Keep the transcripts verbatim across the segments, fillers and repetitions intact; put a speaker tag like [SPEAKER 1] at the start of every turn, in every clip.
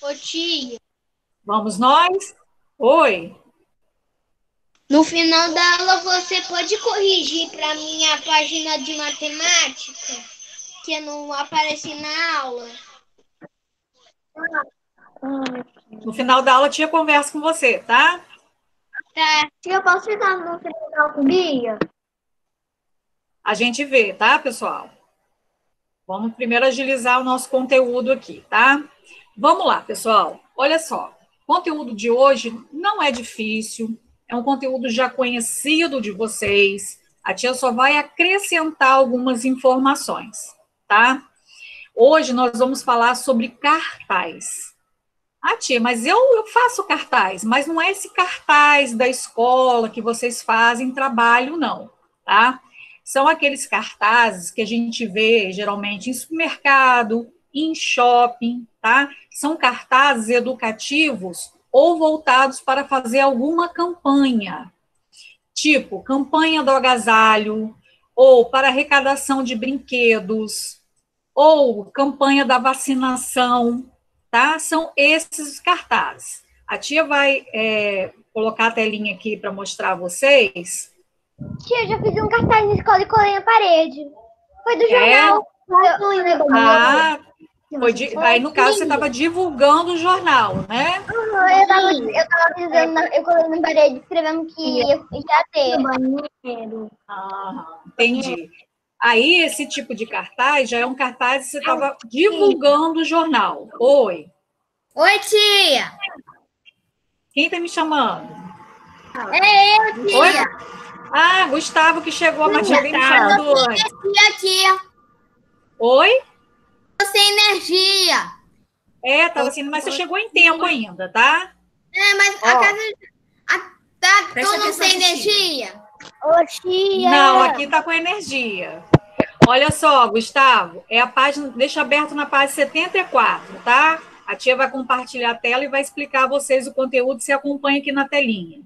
[SPEAKER 1] Ô, tia.
[SPEAKER 2] Vamos nós? Oi.
[SPEAKER 1] No final da aula, você pode corrigir para mim a página de matemática, que não aparece na aula?
[SPEAKER 2] No final da aula, a tia conversa com você, tá?
[SPEAKER 1] Tá. Tia, eu posso ficar no final com Bia?
[SPEAKER 2] A gente vê, tá, pessoal? Vamos primeiro agilizar o nosso conteúdo aqui, tá? Vamos lá, pessoal. Olha só. O conteúdo de hoje não é difícil, é um conteúdo já conhecido de vocês. A tia só vai acrescentar algumas informações, tá? Hoje nós vamos falar sobre cartaz. Ah, tia, mas eu, eu faço cartaz, mas não é esse cartaz da escola que vocês fazem trabalho, não, tá? São aqueles cartazes que a gente vê geralmente em supermercado, em shopping, tá? São cartazes educativos ou voltados para fazer alguma campanha, tipo campanha do agasalho, ou para arrecadação de brinquedos, ou campanha da vacinação, tá? São esses cartazes. A tia vai é, colocar a telinha aqui para mostrar a vocês.
[SPEAKER 1] Tia, eu já fiz um cartaz na escola e colei na parede. Foi do jornal.
[SPEAKER 2] É? Ah, foi de, aí no caso você estava divulgando o jornal, né?
[SPEAKER 1] Uhum, eu estava eu tava dizendo, na, eu colei na parede escrevendo que ia, ia ter.
[SPEAKER 2] Ah, entendi. Aí, esse tipo de cartaz já é um cartaz que você estava divulgando o jornal. Oi.
[SPEAKER 1] Oi, tia.
[SPEAKER 2] Quem está me chamando?
[SPEAKER 1] É eu, tia.
[SPEAKER 2] Oi? Ah, Gustavo que chegou, mas tinha alguém me chamando antes.
[SPEAKER 1] Energia, tia.
[SPEAKER 2] Oi?
[SPEAKER 1] Tô sem energia.
[SPEAKER 2] É, estava assim, mas você chegou em tempo ainda, tá?
[SPEAKER 1] É, mas
[SPEAKER 2] Ó,
[SPEAKER 1] a casa a, tá todo sem energia. Ô, tia.
[SPEAKER 2] Não, aqui está com energia. Olha só, Gustavo, é a página, deixa aberto na página setenta e quatro, tá? A tia vai compartilhar a tela e vai explicar a vocês o conteúdo, se acompanha aqui na telinha.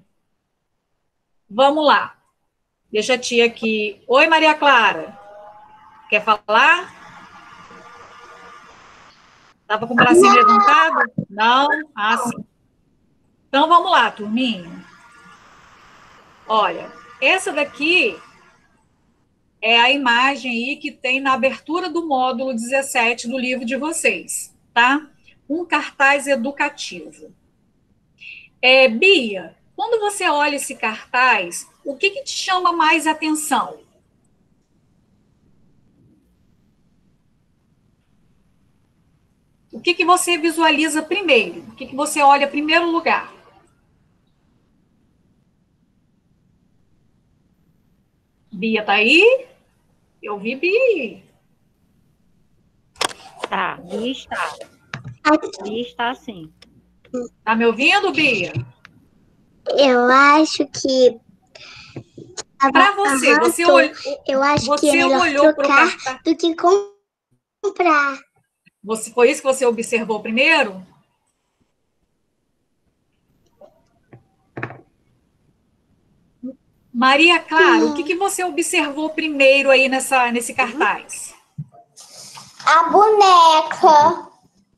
[SPEAKER 2] Vamos lá. Deixa a tia aqui. Oi, Maria Clara. Quer falar? Estava com o bracinho levantado? Não? Ah, sim. Então, vamos lá, turminha. Olha, essa daqui é a imagem aí que tem na abertura do módulo dezessete do livro de vocês, tá? Um cartaz educativo. É, Bia, quando você olha esse cartaz, o que, que te chama mais atenção? O que, que você visualiza primeiro? O que, que você olha em primeiro lugar? Bia tá aí? Eu vi Bia.
[SPEAKER 3] Tá, Bia está. Bia está sim.
[SPEAKER 2] Tá me ouvindo, Bia?
[SPEAKER 1] Eu acho que
[SPEAKER 2] para você,
[SPEAKER 1] Aham,
[SPEAKER 2] você,
[SPEAKER 1] tô.
[SPEAKER 2] olhou,
[SPEAKER 1] eu acho
[SPEAKER 2] você
[SPEAKER 1] que é melhor
[SPEAKER 2] olhou
[SPEAKER 1] trocar
[SPEAKER 2] para
[SPEAKER 1] do que comprar.
[SPEAKER 2] Você, foi isso que você observou primeiro? Maria Clara, hum. o que, que você observou primeiro aí nessa, nesse cartaz?
[SPEAKER 1] A boneca.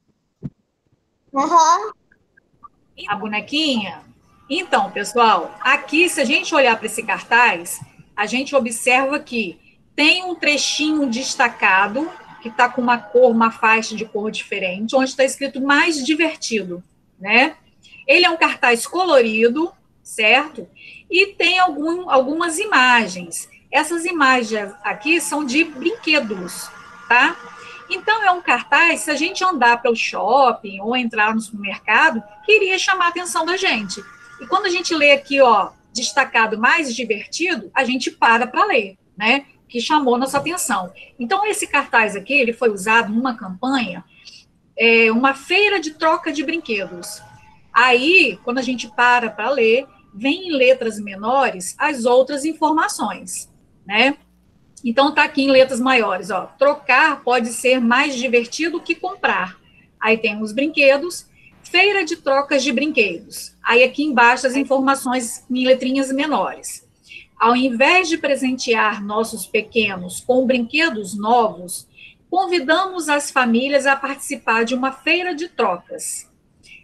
[SPEAKER 1] Uhum.
[SPEAKER 2] A bonequinha? Então, pessoal, aqui, se a gente olhar para esse cartaz, a gente observa que tem um trechinho destacado, que está com uma cor, uma faixa de cor diferente, onde está escrito mais divertido, né? Ele é um cartaz colorido, certo? E tem algum, algumas imagens. Essas imagens aqui são de brinquedos, tá? Então, é um cartaz, se a gente andar pelo shopping ou entrar no supermercado, que iria chamar a atenção da gente. E quando a gente lê aqui, ó, destacado mais divertido, a gente para para ler, né? Que chamou nossa atenção. Então, esse cartaz aqui, ele foi usado numa campanha, é, uma feira de troca de brinquedos. Aí, quando a gente para para ler, vem em letras menores as outras informações, né? Então, está aqui em letras maiores, ó. Trocar pode ser mais divertido que comprar. Aí tem os brinquedos, feira de trocas de brinquedos. Aí aqui embaixo as informações em letrinhas menores. Ao invés de presentear nossos pequenos com brinquedos novos, convidamos as famílias a participar de uma feira de trocas.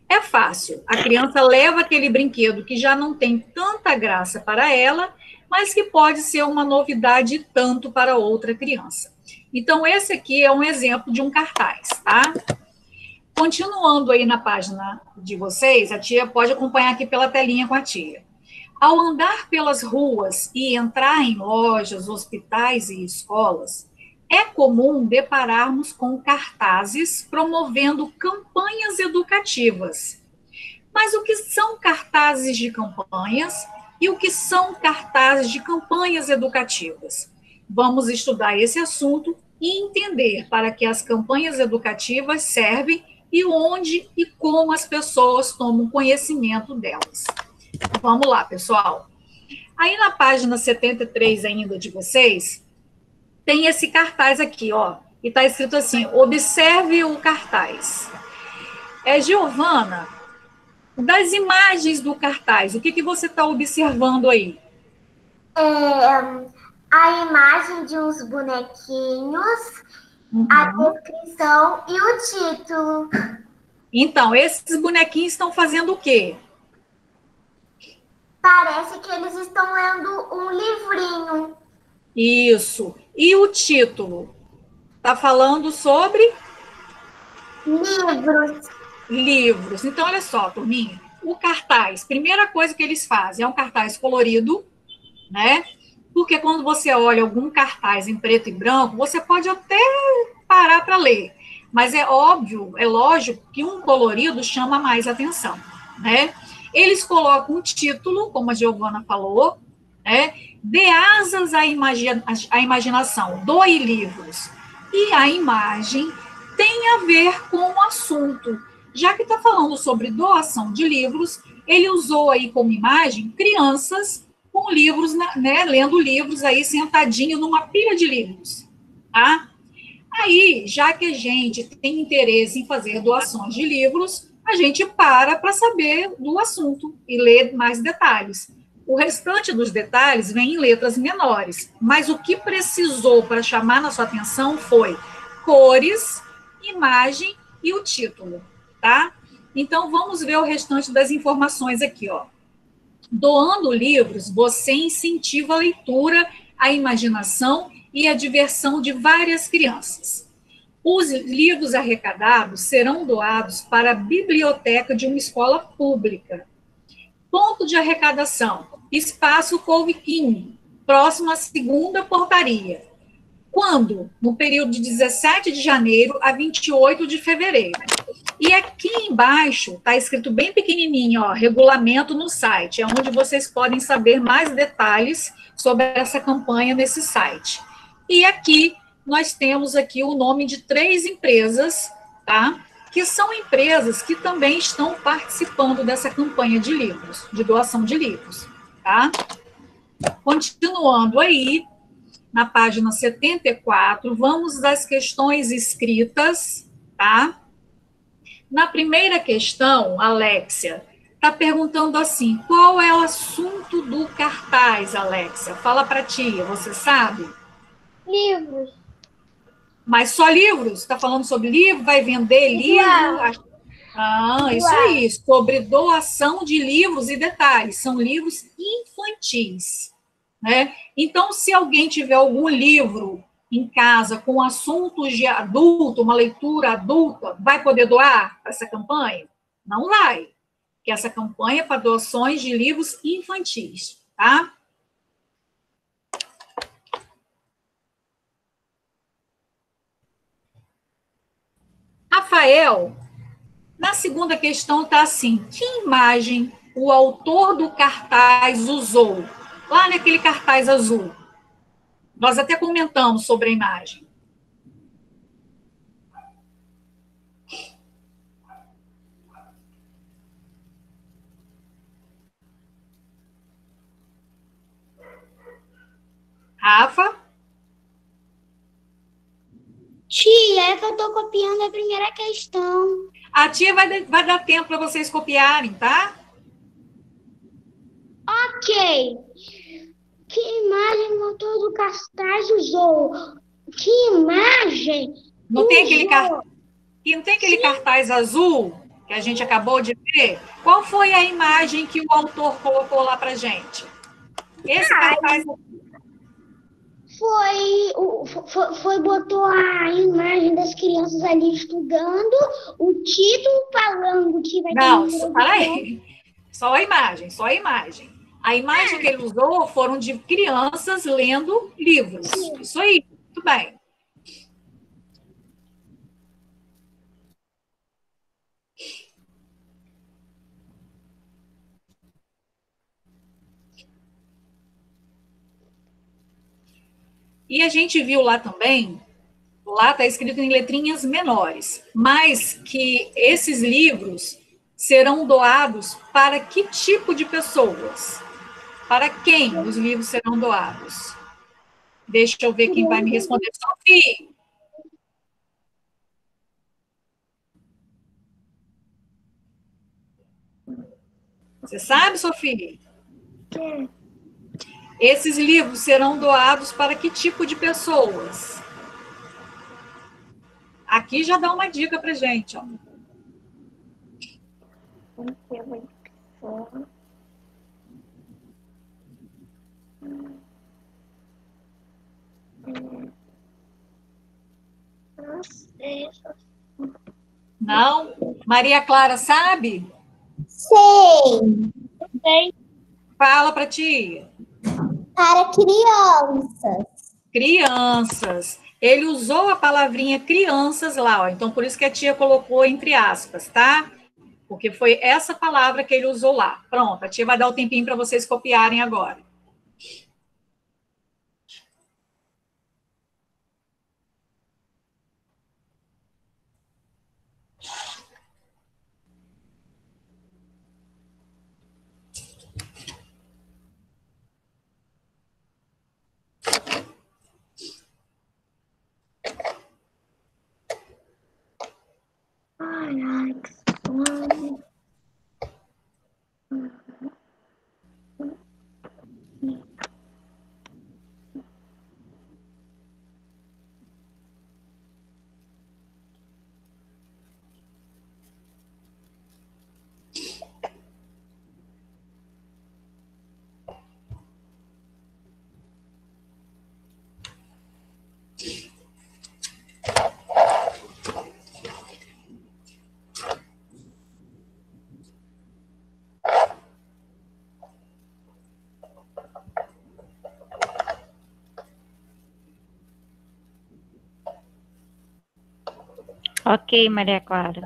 [SPEAKER 2] É fácil. A criança leva aquele brinquedo que já não tem tanta graça para ela, mas que pode ser uma novidade tanto para outra criança. Então, esse aqui é um exemplo de um cartaz, tá? Continuando aí na página de vocês, a tia pode acompanhar aqui pela telinha com a tia. Ao andar pelas ruas e entrar em lojas, hospitais e escolas, é comum depararmos com cartazes promovendo campanhas educativas. Mas o que são cartazes de campanhas e o que são cartazes de campanhas educativas? Vamos estudar esse assunto e entender para que as campanhas educativas servem e onde e como as pessoas tomam conhecimento delas. Vamos lá, pessoal. Aí na página setenta e três ainda de vocês, tem esse cartaz aqui, ó, e está escrito assim, observe o cartaz. É, Giovana, das imagens do cartaz, o que, que você está observando aí?
[SPEAKER 4] É, a imagem de uns bonequinhos, uhum. A descrição e o título.
[SPEAKER 2] Então, esses bonequinhos estão fazendo o quê?
[SPEAKER 4] Parece que eles estão lendo um livrinho.
[SPEAKER 2] Isso. E o título? Está falando sobre?
[SPEAKER 4] Livros.
[SPEAKER 2] Livros. Então, olha só, turminha. O cartaz, primeira coisa que eles fazem é um cartaz colorido, né? Porque quando você olha algum cartaz em preto e branco, você pode até parar para ler. Mas é óbvio, é lógico que um colorido chama mais atenção, né? Eles colocam um título, como a Giovana falou, né? Dê asas à, imagina, à imaginação, doe livros. E a imagem tem a ver com o assunto. Já que está falando sobre doação de livros, ele usou aí como imagem crianças com livros, né, lendo livros aí sentadinho numa pilha de livros, tá? Aí, já que a gente tem interesse em fazer doações de livros, a gente para para saber do assunto e ler mais detalhes. O restante dos detalhes vem em letras menores, mas o que precisou para chamar na sua atenção foi cores, imagem e o título, tá? Então, vamos ver o restante das informações aqui, ó. Doando livros, você incentiva a leitura, a imaginação e a diversão de várias crianças. Os livros arrecadados serão doados para a biblioteca de uma escola pública. Ponto de arrecadação: Espaço Couve King, próximo à segunda portaria. Quando? No período de dezessete de janeiro a vinte e oito de fevereiro. E aqui embaixo está escrito bem pequenininho, ó, regulamento no site, é onde vocês podem saber mais detalhes sobre essa campanha nesse site. E aqui nós temos aqui o nome de três empresas, tá? Que são empresas que também estão participando dessa campanha de livros, de doação de livros, tá? Continuando aí, na página setenta e quatro, vamos às questões escritas, tá? Na primeira questão, Alexia, está perguntando assim, qual é o assunto do cartaz, Alexia? Fala para a tia, você sabe?
[SPEAKER 1] Livros.
[SPEAKER 2] Mas só livros? Está falando sobre livro? Vai vender livro? Ah, isso aí, sobre doação de livros e detalhes, são livros infantis, né? Então, se alguém tiver algum livro em casa com assuntos de adulto, uma leitura adulta, vai poder doar essa campanha? Não vai, porque essa campanha é para doações de livros infantis, tá? Rafael, na segunda questão está assim, que imagem o autor do cartaz usou? Lá naquele cartaz azul. Nós até comentamos sobre a imagem. Rafa?
[SPEAKER 1] Tia, é que eu estou copiando a primeira questão.
[SPEAKER 2] A tia vai, vai dar tempo para vocês copiarem, tá?
[SPEAKER 1] Ok. Que imagem o autor do cartaz usou? Que imagem?
[SPEAKER 2] Não tem aquele, car... não tem aquele cartaz azul, que a gente acabou de ver, qual foi a imagem que o autor colocou lá para gente? Esse cartaz...
[SPEAKER 1] Foi, o, foi, foi, botou a imagem das crianças ali estudando, o título falando que vai ter...
[SPEAKER 2] Não, para aí. Só a imagem, só a imagem. A imagem que ele usou foram de crianças lendo livros. Isso aí, muito bem. E a gente viu lá também, lá está escrito em letrinhas menores, mas que esses livros serão doados para que tipo de pessoas? Para quem os livros serão doados? Deixa eu ver quem vai me responder. Sofia! Você sabe, Sofia?
[SPEAKER 1] É.
[SPEAKER 2] Esses livros serão doados para que tipo de pessoas? Aqui já dá uma dica para gente, ó. Não? Maria Clara sabe?
[SPEAKER 1] Sei. Sei.
[SPEAKER 2] Fala para tia.
[SPEAKER 1] Para crianças.
[SPEAKER 2] Crianças. Ele usou a palavrinha crianças lá, ó. Então por isso que a tia colocou entre aspas, tá? Porque foi essa palavra que ele usou lá. Pronto, a tia vai dar o tempinho para vocês copiarem agora.
[SPEAKER 3] Ok, Maria Clara.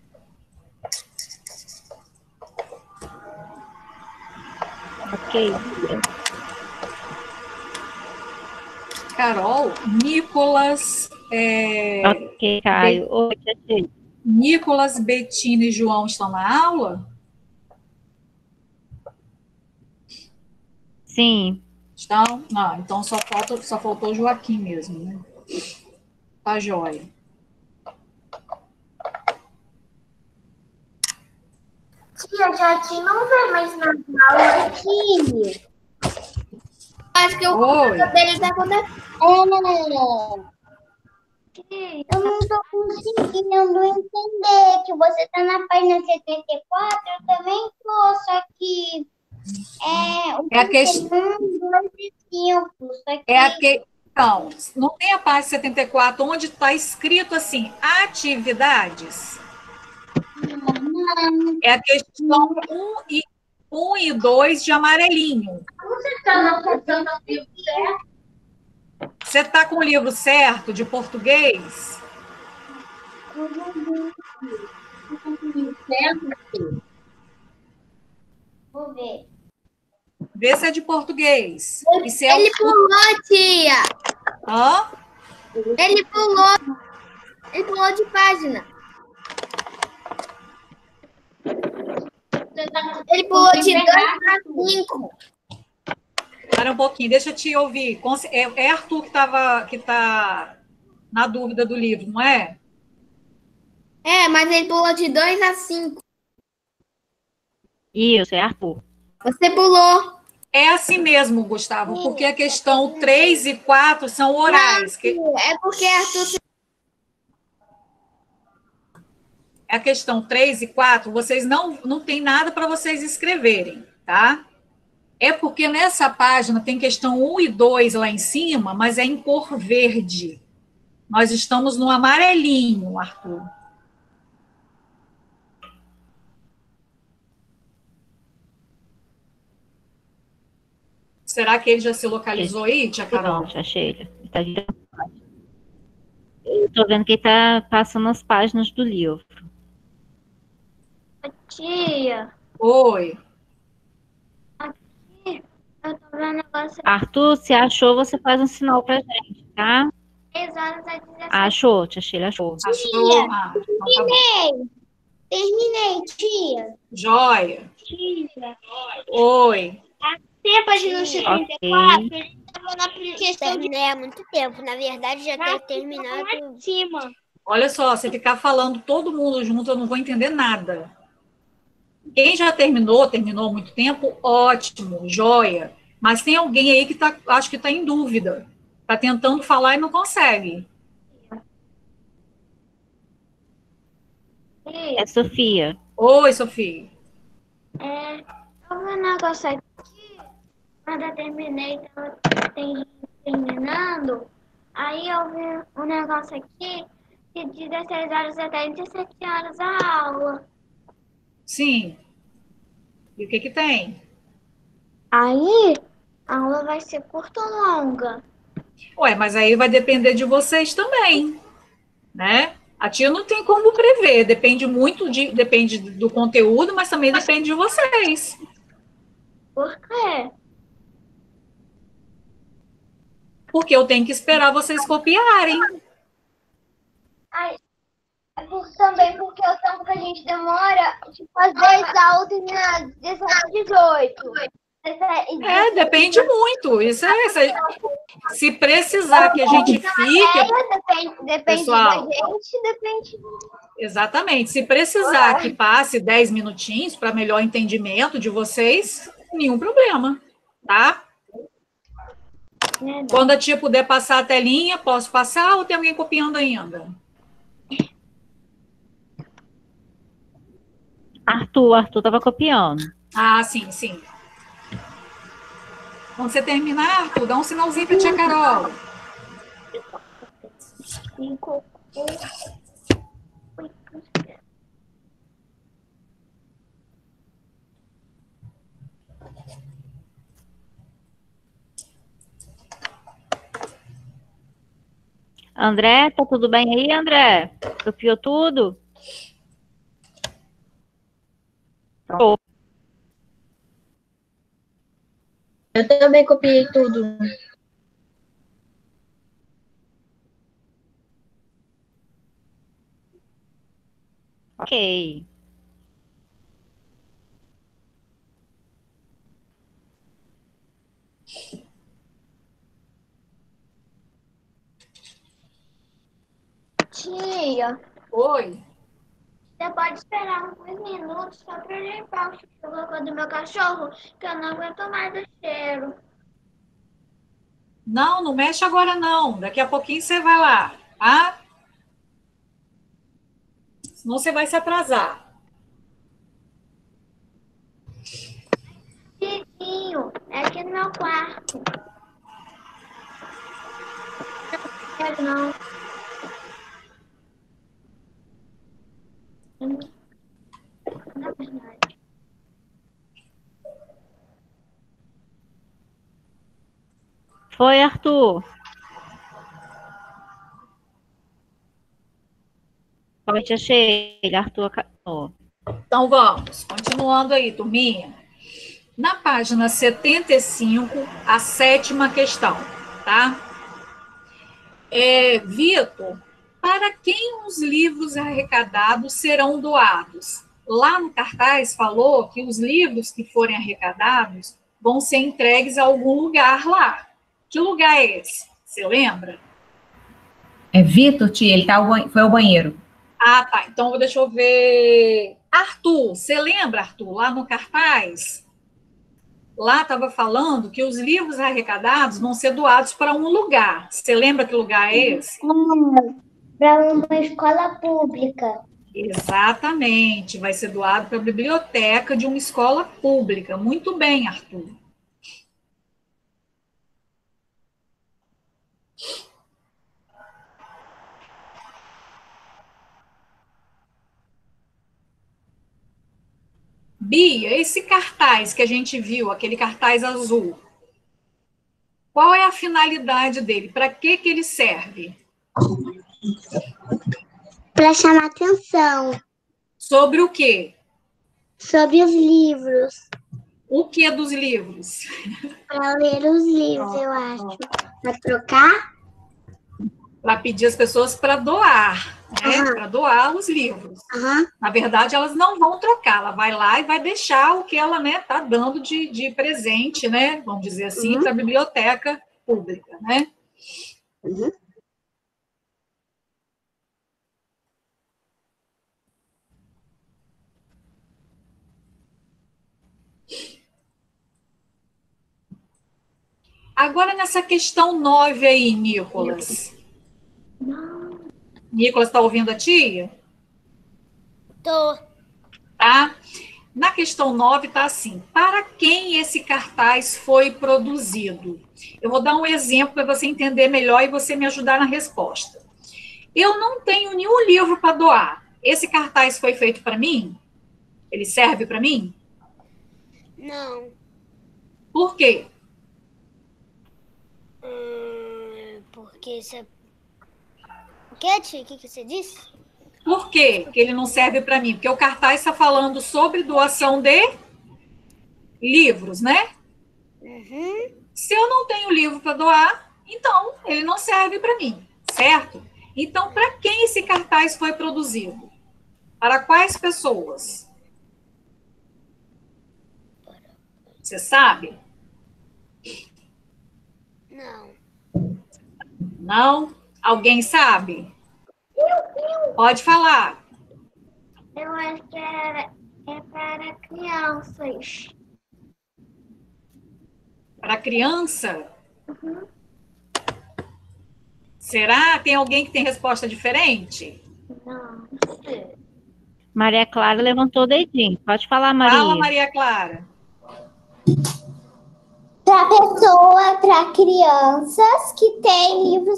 [SPEAKER 3] Ok.
[SPEAKER 2] Carol, Nicolas... É,
[SPEAKER 3] ok, Caio.
[SPEAKER 2] Be...
[SPEAKER 3] Oi, tia.
[SPEAKER 2] Nicolas, Betina e João estão na aula?
[SPEAKER 3] Sim.
[SPEAKER 2] Estão? Não, então só, falta, só faltou o Joaquim mesmo, né? Tá joia.
[SPEAKER 4] Tia, Joaquim não vem mais na aula aqui.
[SPEAKER 1] Acho que o
[SPEAKER 2] computador
[SPEAKER 1] dele tá acontecendo. Eu não tô conseguindo entender que você tá na página setenta e quatro, eu também tô, só que é o
[SPEAKER 2] É a questão...
[SPEAKER 1] dois e cinco, só que...
[SPEAKER 2] É a que... Então, não tem a página setenta e quatro onde está escrito assim, atividades?
[SPEAKER 1] Não.
[SPEAKER 2] É a questão um e dois de amarelinho.
[SPEAKER 4] Você está na questão do livro certo?
[SPEAKER 2] Você está com o livro certo de português?
[SPEAKER 1] Vou ver.
[SPEAKER 2] Vê se é de português. E se
[SPEAKER 1] Ele
[SPEAKER 2] é o...
[SPEAKER 1] pulou, tia.
[SPEAKER 2] Hã?
[SPEAKER 1] Ele pulou. Ele pulou de página. Ele pulou de dois a cinco.
[SPEAKER 2] Espera um pouquinho, deixa eu te ouvir. É Arthur que estava que tá na dúvida do livro, não é?
[SPEAKER 1] É, mas ele pulou de dois a cinco.
[SPEAKER 3] Isso, é Arthur.
[SPEAKER 1] Você pulou.
[SPEAKER 2] É assim mesmo, Gustavo, porque a questão três e quatro são orais. Que...
[SPEAKER 1] É porque Arthur...
[SPEAKER 2] a questão três e quatro, vocês não, não tem nada para vocês escreverem, tá? É porque nessa página tem questão um e dois lá em cima, mas é em cor verde. Nós estamos no amarelinho, Arthur. Será que ele já se localizou aí, tia Carol?
[SPEAKER 3] Pronto, achei ele. Ele tá virando página. Eu tô vendo que ele tá passando as páginas do livro.
[SPEAKER 4] Tia,
[SPEAKER 2] Oi.
[SPEAKER 4] eu tô vendo um negócio
[SPEAKER 3] Arthur, se achou, você faz um sinal pra gente, tá?
[SPEAKER 4] três horas a dezessete.
[SPEAKER 3] Achou, tia Sheila, achou.
[SPEAKER 2] Achou? Ah, então tá bom.
[SPEAKER 1] Terminei, tia.
[SPEAKER 2] Joia.
[SPEAKER 1] Tia.
[SPEAKER 2] Oi.
[SPEAKER 1] Tem a página setenta e quatro?
[SPEAKER 3] Ok.
[SPEAKER 1] Ele estava na questão de
[SPEAKER 5] Terminei há muito tempo. Na verdade, já ter terminado.
[SPEAKER 1] lá em cima.
[SPEAKER 2] Olha só, se ficar falando todo mundo junto, eu não vou entender nada. Quem já terminou, terminou há muito tempo, ótimo, joia. Mas tem alguém aí que tá, acho que está em dúvida. Está tentando falar e não consegue.
[SPEAKER 3] É Sofia.
[SPEAKER 2] Oi, Sofia.
[SPEAKER 4] É, eu vi um negócio aqui. Quando eu terminei, tava tem- terminando. Aí eu vi um negócio aqui que de dezesseis horas até dezessete horas a aula.
[SPEAKER 2] Sim. E o que que tem?
[SPEAKER 4] Aí a aula vai ser curta ou longa?
[SPEAKER 2] Ué, mas aí vai depender de vocês também, né? A tia não tem como prever, depende muito de, depende do conteúdo, mas também depende de vocês.
[SPEAKER 4] Por quê?
[SPEAKER 2] Porque eu tenho que esperar vocês copiarem.
[SPEAKER 1] Ai, é por- também porque o tempo que a gente demora, tipo, as duas aulas terminam dezessete, dezoito.
[SPEAKER 2] É, depende muito. Isso é, isso é- se precisar que a gente fique,
[SPEAKER 1] Depende, depende
[SPEAKER 2] Pessoal.
[SPEAKER 1] da gente, depende.
[SPEAKER 2] exatamente, se precisar que passe dez minutinhos para melhor entendimento de vocês, nenhum problema, tá? Quando a tia puder passar a telinha, posso passar ou tem alguém copiando ainda?
[SPEAKER 3] Arthur, Arthur tava copiando.
[SPEAKER 2] Ah, sim, sim. Quando você terminar, Arthur, dá um sinalzinho para a tia Carol.
[SPEAKER 4] Cinco,
[SPEAKER 3] André, tá tudo bem aí, André? Copiou tudo? Pronto.
[SPEAKER 5] Eu também copiei tudo.
[SPEAKER 3] Ok.
[SPEAKER 4] tia,
[SPEAKER 2] Oi.
[SPEAKER 4] você pode esperar alguns minutos só pra limpar o cocô do meu cachorro, que eu não aguento mais o cheiro.
[SPEAKER 2] Não, não mexe agora não. Daqui a pouquinho você vai lá, tá? Senão você vai se atrasar.
[SPEAKER 4] Vizinho, é aqui no meu quarto. Não quero não. Na verdade.
[SPEAKER 3] Foi, Arthur. Oi, tia Sheila. Arthur acabou.
[SPEAKER 2] Então vamos, continuando aí, turminha. Na página setenta e cinco, a sétima questão, tá? É, Vitor, para quem os livros arrecadados serão doados? Lá no cartaz falou que os livros que forem arrecadados vão ser entregues a algum lugar lá. Que lugar é esse? Você lembra?
[SPEAKER 6] É Vitor, tia, ele tá ao banhe- foi ao banheiro.
[SPEAKER 2] Ah, tá. Então deixa eu ver. Arthur, você lembra, Arthur, lá no cartaz? Lá estava falando que os livros arrecadados vão ser doados para um lugar. Você lembra que lugar é esse?
[SPEAKER 1] Para uma escola pública.
[SPEAKER 2] Exatamente, vai ser doado para a biblioteca de uma escola pública. Muito bem, Arthur. Bia, esse cartaz que a gente viu, aquele cartaz azul, qual é a finalidade dele? Para que que ele serve?
[SPEAKER 1] Para chamar atenção
[SPEAKER 2] Sobre o quê?
[SPEAKER 1] sobre os livros.
[SPEAKER 2] O que dos livros?
[SPEAKER 1] Para ler os livros, eu acho. Para trocar?
[SPEAKER 2] Para pedir as pessoas para doar, né?
[SPEAKER 1] Aham.
[SPEAKER 2] Para doar os livros.
[SPEAKER 1] Aham.
[SPEAKER 2] Na verdade, elas não vão trocar, ela vai lá e vai deixar o que ela, né, tá dando de, de presente, né? Vamos dizer assim,
[SPEAKER 1] Uhum.
[SPEAKER 2] para a biblioteca pública, né?
[SPEAKER 1] Uhum.
[SPEAKER 2] Agora, nessa questão nove aí, Nicolas. Nicolas, está ouvindo a tia?
[SPEAKER 4] Tô.
[SPEAKER 2] Tá? Na questão nove está assim, para quem esse cartaz foi produzido? Eu vou dar um exemplo para você entender melhor e você me ajudar na resposta. Eu não tenho nenhum livro para doar. Esse cartaz foi feito para mim? Ele serve para mim?
[SPEAKER 4] Não.
[SPEAKER 2] Por quê?
[SPEAKER 4] Hum, porque você... O que, tia? O que, que você disse?
[SPEAKER 2] Por quê que ele não serve para mim? Porque o cartaz está falando sobre doação de livros, né?
[SPEAKER 4] Uhum.
[SPEAKER 2] Se eu não tenho livro para doar, então ele não serve para mim, certo? Então, para quem esse cartaz foi produzido? Para quais pessoas? Você sabe?
[SPEAKER 4] Não.
[SPEAKER 2] Não? Alguém sabe? Pode falar.
[SPEAKER 4] Eu acho que é, é para crianças.
[SPEAKER 2] Para criança? Será? Tem alguém que tem resposta diferente?
[SPEAKER 4] Não.
[SPEAKER 3] Maria Clara levantou o dedinho. Pode falar, Maria.
[SPEAKER 2] Fala, Maria Clara.
[SPEAKER 1] Para pessoa, para crianças que têm livros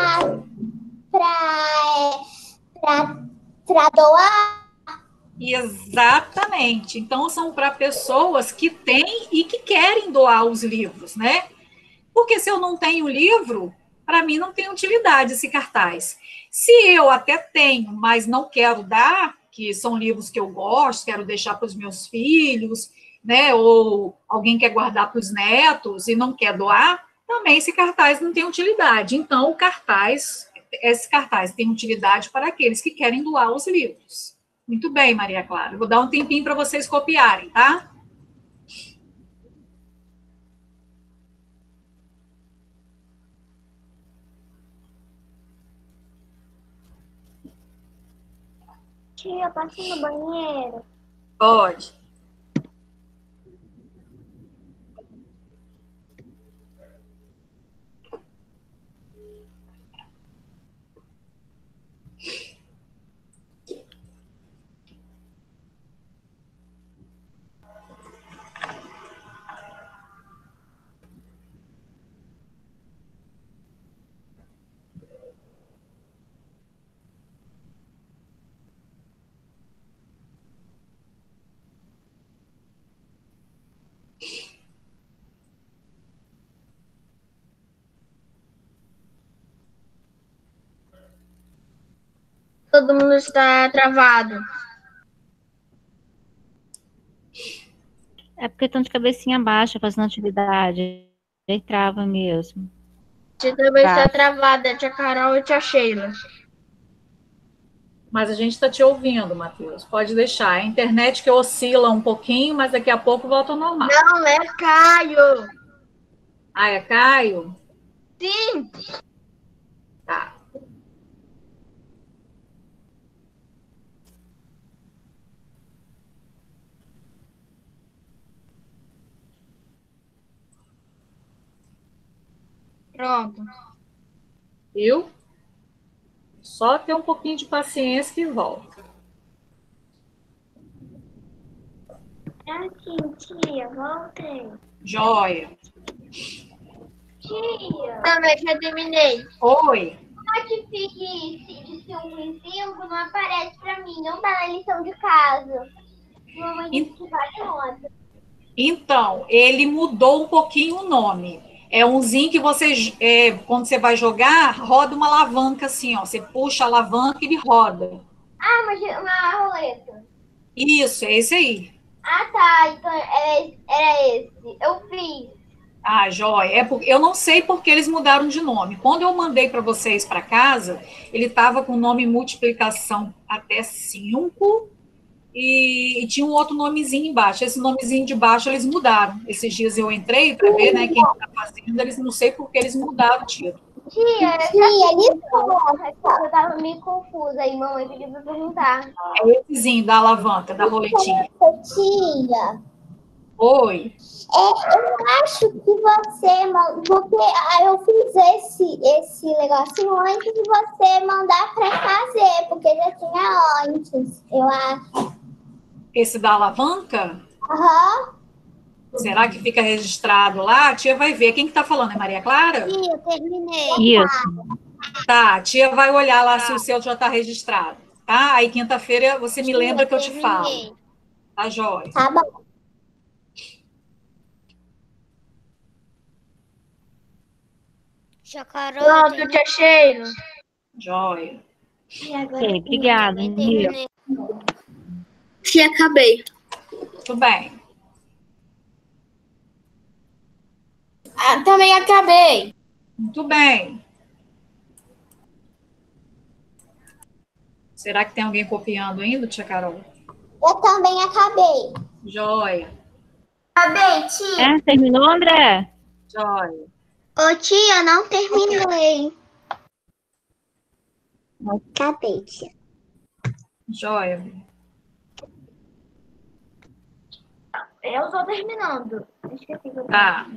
[SPEAKER 1] para doar.
[SPEAKER 2] Exatamente. Então, são para pessoas que têm e que querem doar os livros, né? Porque se eu não tenho livro, para mim não tem utilidade esse cartaz. Se eu até tenho, mas não quero dar, que são livros que eu gosto, quero deixar para os meus filhos, né? Ou alguém quer guardar para os netos e não quer doar, também esse cartaz não tem utilidade. Então, o cartaz, esse cartaz tem utilidade para aqueles que querem doar os livros. Muito bem, Maria Clara. Eu vou dar um tempinho para vocês copiarem, tá?
[SPEAKER 4] Tia, passa no banheiro.
[SPEAKER 2] Pode.
[SPEAKER 5] Todo mundo está travado.
[SPEAKER 3] É porque estão de cabecinha baixa fazendo atividade. Aí trava mesmo.
[SPEAKER 5] Você também
[SPEAKER 3] Tá.
[SPEAKER 5] está travada, tia Carol e tia Sheila.
[SPEAKER 2] Mas a gente está te ouvindo, Matheus. Pode deixar. A internet que oscila um pouquinho, mas daqui a pouco volta ao normal.
[SPEAKER 5] Não, é Caio.
[SPEAKER 2] Ah, é Caio?
[SPEAKER 5] Sim.
[SPEAKER 2] Tá.
[SPEAKER 5] Pronto.
[SPEAKER 2] Viu? Só ter um pouquinho de paciência que volta.
[SPEAKER 4] É assim, tia, voltei.
[SPEAKER 2] Joia.
[SPEAKER 4] Tia,
[SPEAKER 5] Também já terminei.
[SPEAKER 2] Oi.
[SPEAKER 4] pode pedir de cinco em cinco, não aparece pra mim, não tá na lição de casa. Mamãe disse que vale nota.
[SPEAKER 2] Então, ele mudou um pouquinho o nome. É umzinho que você, é, quando você vai jogar, roda uma alavanca assim, ó. Você puxa a alavanca e ele roda.
[SPEAKER 4] Ah, mas uma roleta.
[SPEAKER 2] Isso, é esse aí.
[SPEAKER 4] Ah, tá, então era, era esse. Eu fiz.
[SPEAKER 2] Ah, joia. É porque eu não sei porque eles mudaram de nome. Quando eu mandei para vocês para casa, ele estava com o nome multiplicação até cinco e, e tinha um outro nomezinho embaixo. Esse nomezinho de baixo eles mudaram. Esses dias eu entrei para ver, né, quem está fazendo, eles não sei porque eles mudaram o título.
[SPEAKER 4] Tia, tia, desculpa. Eu tava meio confusa aí, mamãe pediu pra perguntar.
[SPEAKER 2] É essezinho da alavanca, da roletinha.
[SPEAKER 4] Tia,
[SPEAKER 2] Oi.
[SPEAKER 4] é, eu acho que você, ma- porque ah, eu fiz esse, esse negocinho antes de você mandar pra fazer, porque já tinha antes, eu acho.
[SPEAKER 2] Esse da alavanca?
[SPEAKER 4] Aham.
[SPEAKER 2] Será que fica registrado lá? A tia vai ver. Quem que tá falando? É Maria Clara?
[SPEAKER 4] Sim, eu terminei.
[SPEAKER 3] Isso.
[SPEAKER 2] Tá, a tia vai olhar lá se o seu já está registrado, tá? Aí quinta-feira você me lembra que eu te falo. Tá, joia?
[SPEAKER 4] Tá bom.
[SPEAKER 5] Pronto, tia Sheila.
[SPEAKER 2] Joia.
[SPEAKER 3] Ok, obrigada, Nil.
[SPEAKER 5] Tia, acabei.
[SPEAKER 2] Tudo bem.
[SPEAKER 5] Ah, também acabei.
[SPEAKER 2] Muito bem. Será que tem alguém copiando ainda, tia Carol?
[SPEAKER 4] Eu também acabei.
[SPEAKER 2] Joia.
[SPEAKER 4] Acabei, tia.
[SPEAKER 3] É, terminou, André?
[SPEAKER 2] Joia.
[SPEAKER 4] Ô, tia, eu não terminei. Acabei, tia.
[SPEAKER 2] Joia.
[SPEAKER 4] Eu tô terminando. Esqueci que eu
[SPEAKER 2] Tá.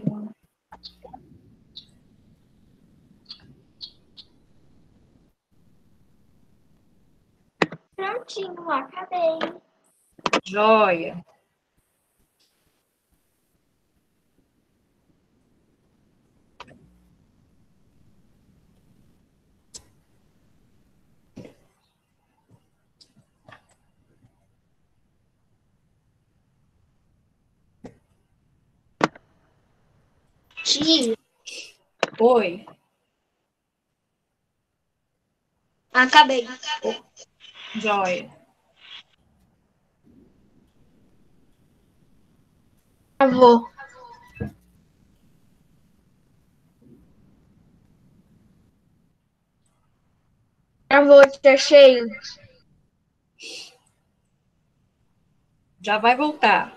[SPEAKER 4] Prontinho, acabei.
[SPEAKER 2] Joia.
[SPEAKER 4] Tia.
[SPEAKER 2] Oi.
[SPEAKER 1] Acabei.
[SPEAKER 2] Joia.
[SPEAKER 5] Travou. Travou, tia Sheila.
[SPEAKER 2] Já vai voltar.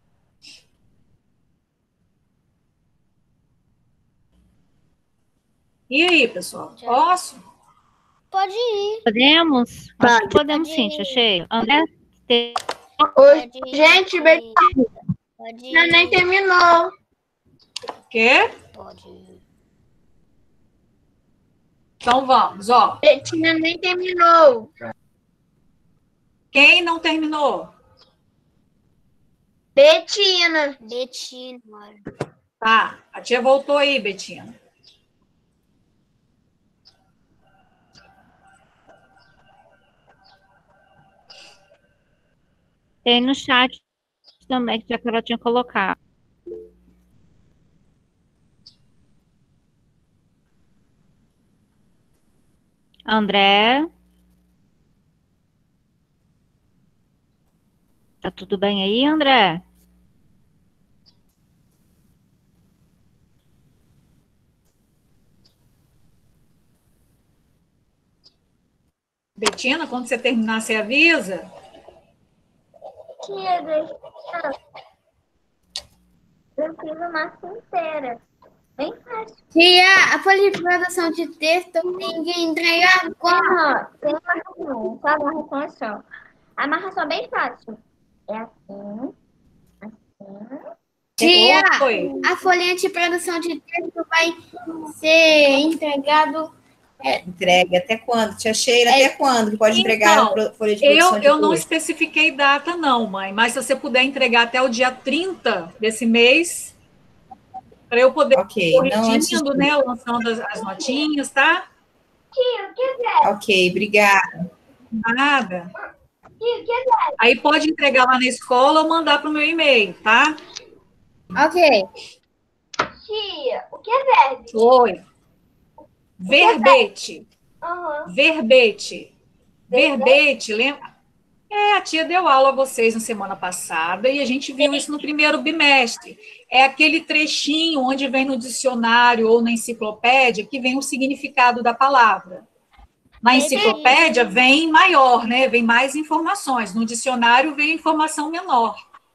[SPEAKER 2] E aí, pessoal? Posso?
[SPEAKER 1] Pode ir.
[SPEAKER 3] Podemos? Acho que podemos
[SPEAKER 1] Pode
[SPEAKER 3] sim,
[SPEAKER 1] ir.
[SPEAKER 3] tia Sheila. André, te-
[SPEAKER 5] Oi,
[SPEAKER 1] Pode ir.
[SPEAKER 5] gente, bem,
[SPEAKER 1] Pode
[SPEAKER 5] ainda
[SPEAKER 1] ir.
[SPEAKER 5] nem terminou.
[SPEAKER 2] Quer?
[SPEAKER 1] Pode ir.
[SPEAKER 2] Então vamos, ó.
[SPEAKER 5] Betina nem terminou.
[SPEAKER 2] Quem não terminou?
[SPEAKER 5] Betina.
[SPEAKER 1] Betina.
[SPEAKER 2] Tá. A tia voltou aí, Betina.
[SPEAKER 3] tem no chat também, que a Carol tinha colocado. André? Tá tudo bem aí, André?
[SPEAKER 2] Betina, quando você terminar, você avisa?
[SPEAKER 4] Tia, deixa eu fiz a massa inteira. Bem fácil.
[SPEAKER 5] Tia, a folha de produção de texto tem que entregar como?
[SPEAKER 4] Aham, tem amarração. Só amarração é só. A amarração é bem fácil. É assim, assim.
[SPEAKER 5] Tia,
[SPEAKER 2] Oi.
[SPEAKER 5] a folhinha de produção de texto vai ser entregado
[SPEAKER 6] Entregue até quando? Tia Sheila, até quando que pode entregar
[SPEAKER 2] Então,
[SPEAKER 6] a pro- folha de
[SPEAKER 2] Eu,
[SPEAKER 6] produção de
[SPEAKER 2] eu não
[SPEAKER 6] texto?
[SPEAKER 2] especifiquei data, não, mãe, mas se você puder entregar até o dia trinta desse mês, para eu poder
[SPEAKER 6] Ok,
[SPEAKER 2] ir
[SPEAKER 6] não antes
[SPEAKER 2] corrigindo,
[SPEAKER 6] de-
[SPEAKER 2] né, lançando as, as notinhas, tá?
[SPEAKER 6] Ok, obrigada.
[SPEAKER 2] Nada. Aí pode entregar lá na escola ou mandar para o meu e-mail, tá?
[SPEAKER 5] Ok.
[SPEAKER 4] Tia, o que é verbe?
[SPEAKER 2] Oi. Verbete.
[SPEAKER 4] Aham.
[SPEAKER 2] Verbete. Verbete, lembra? É, a tia deu aula a vocês na semana passada e a gente viu isso no primeiro bimestre. É aquele trechinho onde vem no dicionário ou na enciclopédia que vem o significado da palavra. Na enciclopédia vem maior, né? Vem mais informações. No dicionário vem informação menor.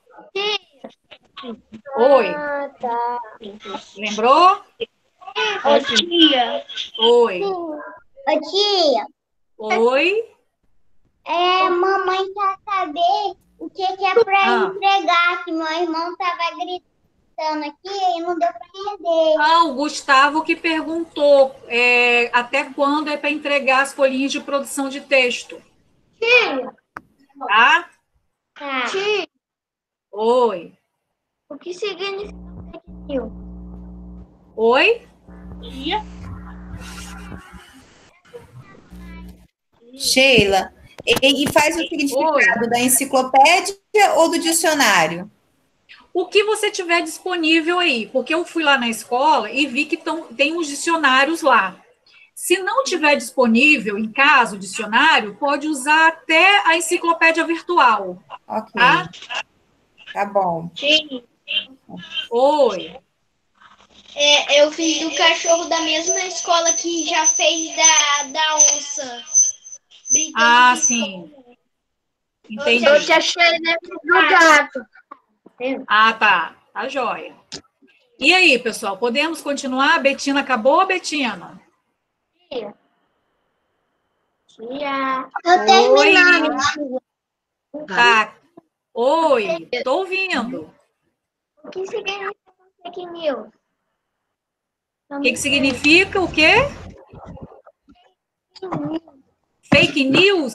[SPEAKER 2] Oi.
[SPEAKER 4] Ah, tá.
[SPEAKER 2] Lembrou?
[SPEAKER 4] Ô, tia.
[SPEAKER 2] Oi.
[SPEAKER 4] Ô, tia.
[SPEAKER 2] Oi.
[SPEAKER 4] É, mamãe quer saber o que, que é pra
[SPEAKER 2] Ah.
[SPEAKER 4] entregar, que meu irmão tava gritando aqui e não deu pra entender.
[SPEAKER 2] Ah, o Gustavo que perguntou é, até quando é para entregar as folhinhas de produção de texto.
[SPEAKER 4] Tia.
[SPEAKER 2] Tá?
[SPEAKER 4] Tá. Tia,
[SPEAKER 2] Oi.
[SPEAKER 4] o que significa fake news?
[SPEAKER 2] Oi?
[SPEAKER 6] Sheila, e, e faz o significado da enciclopédia ou do dicionário?
[SPEAKER 2] O que você tiver disponível aí, porque eu fui lá na escola e vi que tão, tem os dicionários lá. Se não tiver disponível em casa o dicionário, pode usar até a enciclopédia virtual.
[SPEAKER 6] Ok.
[SPEAKER 2] Tá?
[SPEAKER 6] Tá bom.
[SPEAKER 4] Sim.
[SPEAKER 2] Oi.
[SPEAKER 1] É, eu fiz do cachorro da mesma escola que já fez da, da onça. Brincando
[SPEAKER 2] Ah,
[SPEAKER 1] de
[SPEAKER 2] sim. Entendi.
[SPEAKER 1] Eu já achei do gato.
[SPEAKER 2] Ah, tá. Tá jóia. E aí, pessoal, podemos continuar? A Betina acabou, Betina?
[SPEAKER 4] Tia.
[SPEAKER 1] Tô terminando.
[SPEAKER 2] Tá. Oi, tô ouvindo.
[SPEAKER 4] O que significa fake news?
[SPEAKER 2] O que, que significa o quê? Fake news?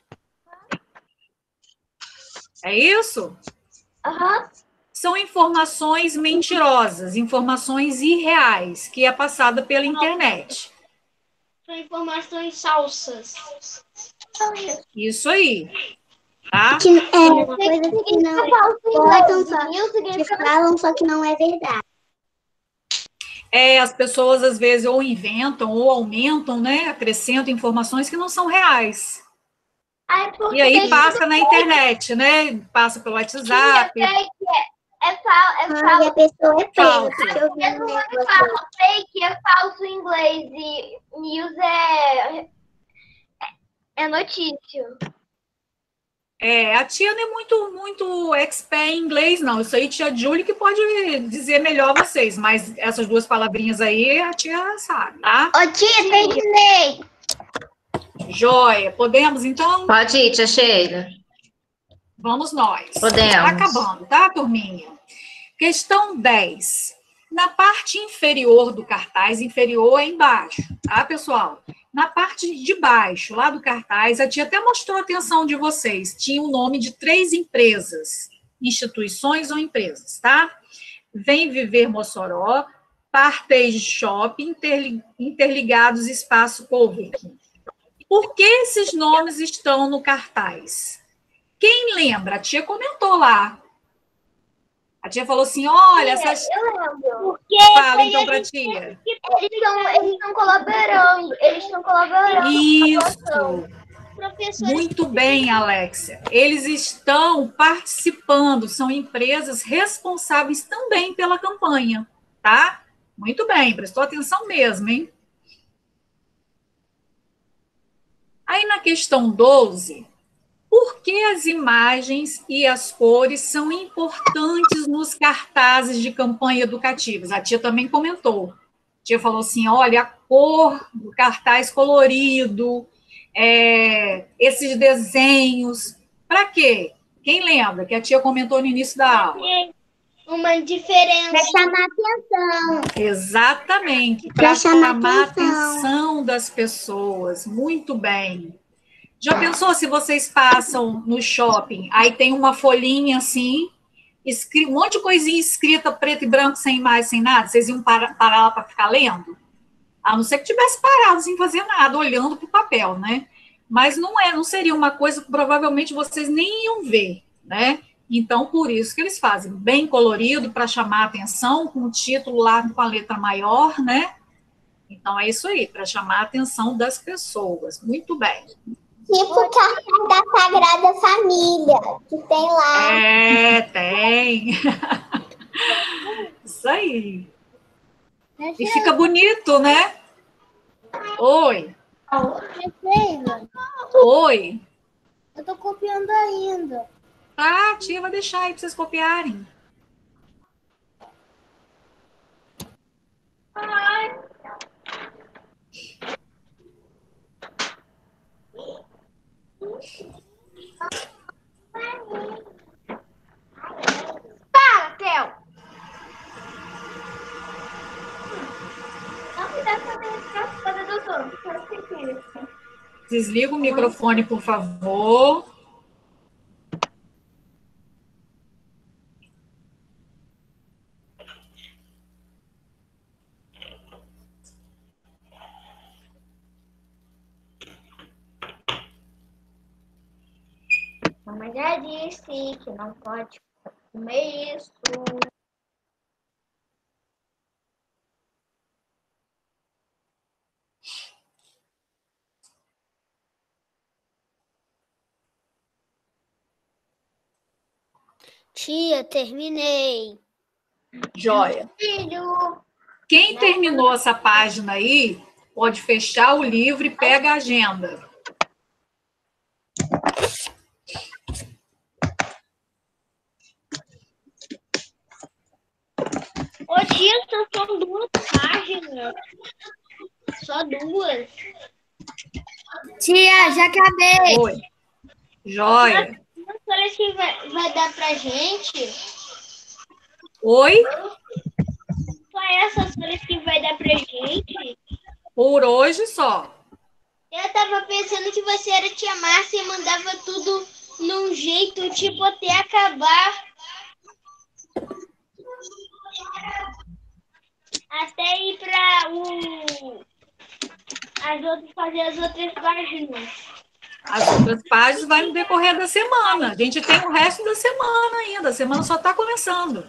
[SPEAKER 2] É isso?
[SPEAKER 4] Aham.
[SPEAKER 2] São informações mentirosas, informações irreais, que é passada pela internet.
[SPEAKER 1] São informações falsas.
[SPEAKER 2] Isso aí. Tá?
[SPEAKER 5] Que, é uma coisa que não botam só,
[SPEAKER 4] News
[SPEAKER 5] que
[SPEAKER 4] significa
[SPEAKER 5] falam só que não é verdade.
[SPEAKER 2] É, as pessoas às vezes ou inventam ou aumentam, né? Acrescentam informações que não são reais.
[SPEAKER 4] Ai, porque
[SPEAKER 2] E aí passa na internet, né? Passa pelo WhatsApp.
[SPEAKER 4] é fake, é, é, fal, é
[SPEAKER 5] Ah, e
[SPEAKER 4] falso.
[SPEAKER 5] a pessoa é
[SPEAKER 2] Falso.
[SPEAKER 5] presa, porque eu vi um
[SPEAKER 4] Mesmo quando
[SPEAKER 5] negócio.
[SPEAKER 4] fala fake, é falso em inglês e news é, é notícia.
[SPEAKER 2] É, a tia não é muito, muito expert em inglês, não. Isso aí, tia Julie, que pode dizer melhor vocês, mas essas duas palavrinhas aí, a tia sabe, tá?
[SPEAKER 1] Ô tia, terminei.
[SPEAKER 2] Joia. Podemos, então?
[SPEAKER 7] Pode ir, tia Sheila.
[SPEAKER 2] Vamos nós.
[SPEAKER 7] Podemos.
[SPEAKER 2] Tá acabando, tá, turminha? Questão dez. Na parte inferior do cartaz, inferior é embaixo, tá, pessoal? Na parte de baixo, lá do cartaz, a tia até mostrou a atenção de vocês. Tinha o nome de três empresas, instituições ou empresas, tá? Vem Viver Mossoró, Partage Shopping, Interligados Espaço Coworking. Por que esses nomes estão no cartaz? Quem lembra? A tia comentou lá. A tia falou assim, olha, essas...
[SPEAKER 4] Eu lembro.
[SPEAKER 2] Fala então pra tia.
[SPEAKER 4] Eles estão eles estão colaborando. Eles estão colaborando.
[SPEAKER 2] Isso.
[SPEAKER 1] Professores,
[SPEAKER 2] Muito bem, Alexia. Eles estão participando, são empresas responsáveis também pela campanha, tá? Muito bem, prestou atenção mesmo, hein? Aí na questão doze, por que as imagens e as cores são importantes nos cartazes de campanha educativas? A tia também comentou. A tia falou assim, olha, a cor do cartaz colorido, é, esses desenhos, para quê? Quem lembra que a tia comentou no início da aula?
[SPEAKER 1] uma diferença.
[SPEAKER 4] Para chamar atenção.
[SPEAKER 2] Exatamente,
[SPEAKER 4] Pra
[SPEAKER 2] para
[SPEAKER 4] chamar
[SPEAKER 2] chamar a
[SPEAKER 4] atenção.
[SPEAKER 2] atenção das pessoas. Muito bem. Já pensou se vocês passam no shopping, aí tem uma folhinha assim, escri- um monte de coisinha escrita preto e branco, sem mais, sem nada? Vocês iam parar, parar lá para ficar lendo? A não ser que tivesse parado sem fazer nada, olhando para o papel, né? Mas não é, não seria uma coisa que provavelmente vocês nem iam ver, né? Então, por isso que eles fazem bem colorido para chamar a atenção, com o título lá com a letra maior, né? Então, é isso aí, para chamar a atenção das pessoas. Muito bem.
[SPEAKER 4] Tipo o cartaz da Sagrada Família, que tem lá.
[SPEAKER 2] É, tem. Isso aí. E fica bonito, né? Oi.
[SPEAKER 5] Sheila,
[SPEAKER 2] Oi.
[SPEAKER 5] eu tô copiando ainda.
[SPEAKER 2] Tá, a tia vai deixar aí para vocês copiarem.
[SPEAKER 1] Fala, Theo.
[SPEAKER 4] Não me dá pra ver a coisa dos outros, faz sentido.
[SPEAKER 2] Desliga o microfone, por favor.
[SPEAKER 4] Mamãe já disse que não pode comer isso.
[SPEAKER 1] Tia, terminei.
[SPEAKER 2] Joia.
[SPEAKER 4] Filho,
[SPEAKER 2] Quem terminou essa página aí, pode fechar o livro e pega a agenda.
[SPEAKER 1] Ô, tia, só são duas páginas. Só duas.
[SPEAKER 5] Tia, já acabei.
[SPEAKER 2] Oi. Joia.
[SPEAKER 1] Não parece que vai, vai dar pra gente.
[SPEAKER 2] Oi.
[SPEAKER 1] Só essas folhas que vai dar pra gente.
[SPEAKER 2] Por hoje só.
[SPEAKER 1] Eu tava pensando que você era tia Márcia e mandava tudo num jeito, tipo, até acabar. Até ir pra o... As outras, fazer as outras páginas.
[SPEAKER 2] As outras páginas vai no decorrer da semana. A gente tem o resto da semana ainda. A semana só está começando.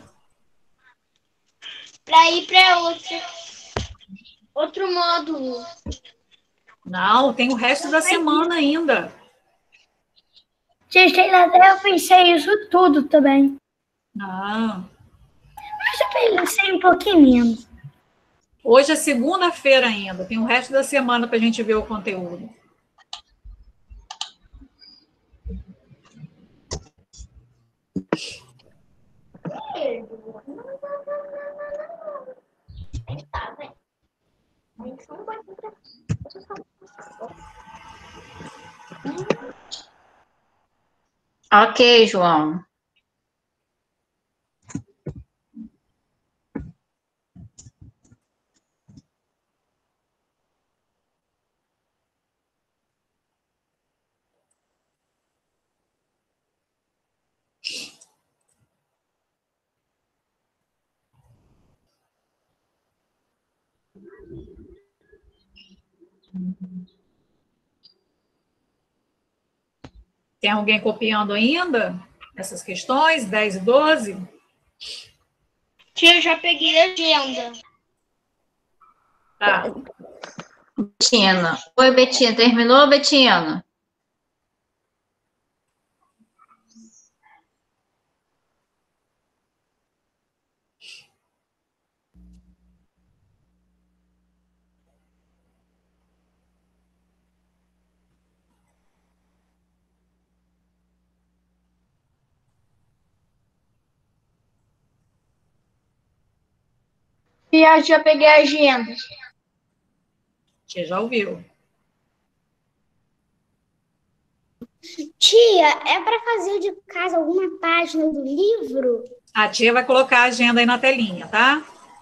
[SPEAKER 1] Pra ir pra outra. Outro módulo.
[SPEAKER 2] Não, tem o resto da semana ainda.
[SPEAKER 5] Tia Sheila, eu pensei isso tudo também.
[SPEAKER 2] Não.
[SPEAKER 5] Mas eu pensei um pouquinho menos.
[SPEAKER 2] Hoje é segunda-feira ainda. Tem o resto da semana para a gente ver o conteúdo.
[SPEAKER 3] Ok, João.
[SPEAKER 2] Tem alguém copiando ainda essas questões, dez e doze?
[SPEAKER 1] Tia, eu já peguei a agenda.
[SPEAKER 2] Tá.
[SPEAKER 3] Betina. Oi, Betina. Terminou, Betina?
[SPEAKER 5] Tia, já peguei a agenda.
[SPEAKER 2] Você já ouviu.
[SPEAKER 4] tia, é para fazer de casa alguma página do livro?
[SPEAKER 2] A tia vai colocar a agenda aí na telinha, tá?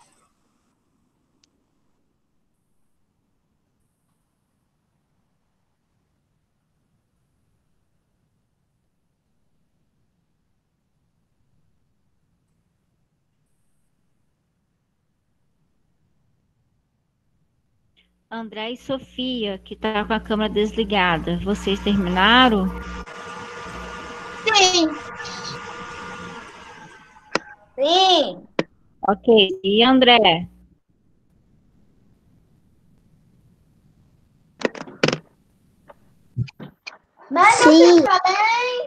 [SPEAKER 3] André e Sofia, que tá com a câmera desligada. Vocês terminaram?
[SPEAKER 4] Sim. Sim.
[SPEAKER 3] Ok. E André?
[SPEAKER 4] Mas
[SPEAKER 5] Sim.
[SPEAKER 4] eu falei.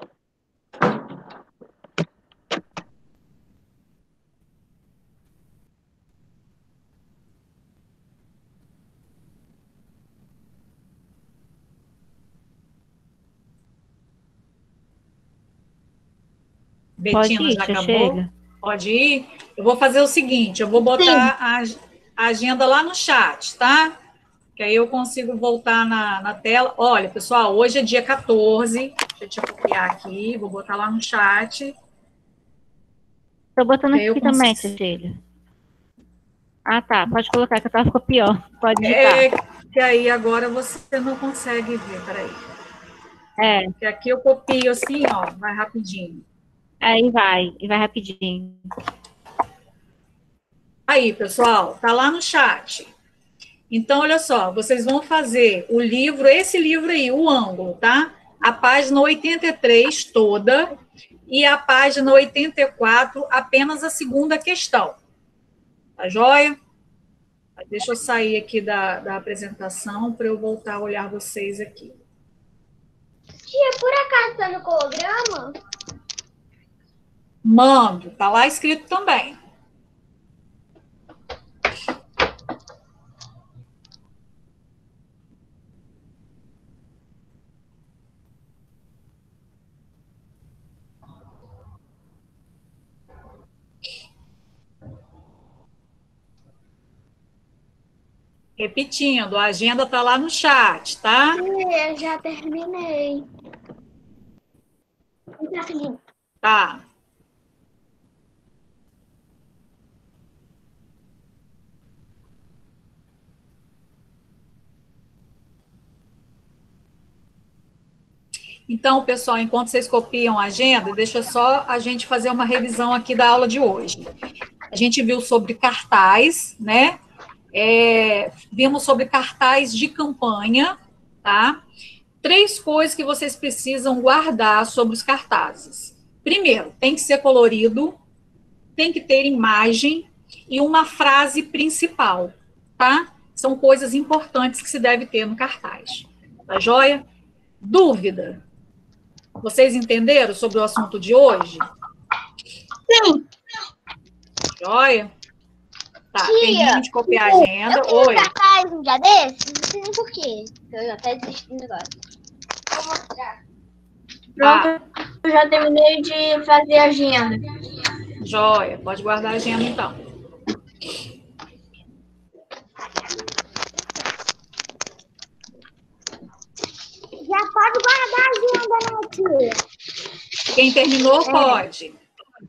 [SPEAKER 3] Pode
[SPEAKER 2] Betina
[SPEAKER 3] ir,
[SPEAKER 2] já
[SPEAKER 3] tia
[SPEAKER 2] acabou?
[SPEAKER 3] Sheila.
[SPEAKER 2] Pode ir? Eu vou fazer o seguinte, eu vou botar a, a agenda lá no chat, tá? Que aí eu consigo voltar na, na tela. Olha, pessoal, hoje é dia quatorze. Deixa eu copiar aqui, vou botar lá no chat.
[SPEAKER 3] Tô botando
[SPEAKER 2] Que aí eu
[SPEAKER 3] aqui também,
[SPEAKER 2] consigo.
[SPEAKER 3] tia Sheila. Ah, tá. Pode colocar, que a tela ficou pior. Pode digitar.
[SPEAKER 2] É, que aí agora você não consegue ver, peraí.
[SPEAKER 3] É,
[SPEAKER 2] Porque aqui eu copio assim, ó, vai rapidinho.
[SPEAKER 3] aí vai. E vai rapidinho.
[SPEAKER 2] Aí, pessoal, tá lá no chat. Então, olha só, vocês vão fazer o livro, esse livro aí, o ângulo, tá? A página oitenta e três toda e a página oitenta e quatro, apenas a segunda questão. Tá joia? Deixa eu sair aqui da, da apresentação para eu voltar a olhar vocês aqui.
[SPEAKER 4] Tia, por acaso tá no holograma?
[SPEAKER 2] Mando, tá lá escrito também. Repetindo, a agenda está lá no chat, tá?
[SPEAKER 4] Eu já terminei. Tá, filhinho.
[SPEAKER 2] Tá. Então, pessoal, enquanto vocês copiam a agenda, deixa só a gente fazer uma revisão aqui da aula de hoje. A gente viu sobre cartaz, né? É, vimos sobre cartaz de campanha, tá? Três coisas que vocês precisam guardar sobre os cartazes. Primeiro, tem que ser colorido, tem que ter imagem e uma frase principal, tá? São coisas importantes que se deve ter no cartaz. Tá joia? Dúvida? Vocês entenderam sobre o assunto de hoje?
[SPEAKER 4] Sim.
[SPEAKER 2] Joia? Tá,
[SPEAKER 4] Tia,
[SPEAKER 2] termine de copiar a agenda.
[SPEAKER 4] Eu fiz
[SPEAKER 2] Oi.
[SPEAKER 4] um cartaz um dia desses, não sei nem por quê. Eu até desisti do negócio. Vou mostrar.
[SPEAKER 2] Tá,
[SPEAKER 4] Eu já terminei de fazer a agenda.
[SPEAKER 2] joia. Pode guardar a agenda, então.
[SPEAKER 4] Já pode guardar a agenda, né, tia?
[SPEAKER 2] Quem terminou,
[SPEAKER 4] É.
[SPEAKER 2] pode.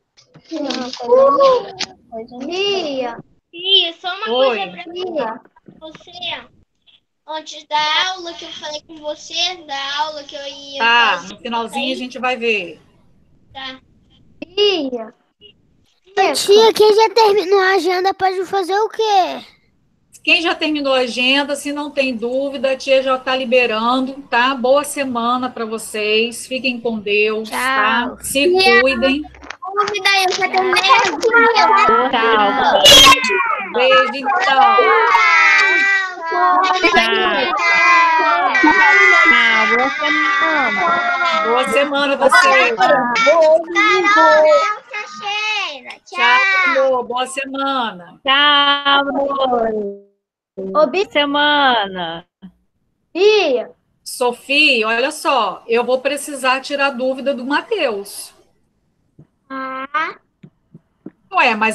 [SPEAKER 4] Tia.
[SPEAKER 1] Tia, só uma
[SPEAKER 2] Oi.
[SPEAKER 1] coisa pra
[SPEAKER 4] Tia.
[SPEAKER 1] você. Antes da aula que eu falei com você, da aula que eu ia
[SPEAKER 2] Tá,
[SPEAKER 1] fazer.
[SPEAKER 2] no finalzinho a gente vai ver.
[SPEAKER 1] Tá.
[SPEAKER 4] Tia.
[SPEAKER 5] Tia, quem já terminou a agenda pode fazer o quê?
[SPEAKER 2] Quem já terminou a agenda, se não tem dúvida, a tia já está liberando, tá? Boa semana para vocês. Fiquem com Deus, tá?
[SPEAKER 5] Tchau.
[SPEAKER 2] Se cuidem.
[SPEAKER 4] Dúvida, eu já terminei.
[SPEAKER 3] Tchau.
[SPEAKER 2] Beijo, então.
[SPEAKER 3] Tchau. Tchau. Boa semana.
[SPEAKER 2] Boa semana pra vocês. Tchau, amor. Boa semana.
[SPEAKER 3] Tchau, amor.
[SPEAKER 4] Ô,
[SPEAKER 3] Boa semana.
[SPEAKER 4] Bia.
[SPEAKER 2] Sofia, olha só, eu vou precisar tirar dúvida do Matheus.
[SPEAKER 4] Ah.
[SPEAKER 2] Ué, mas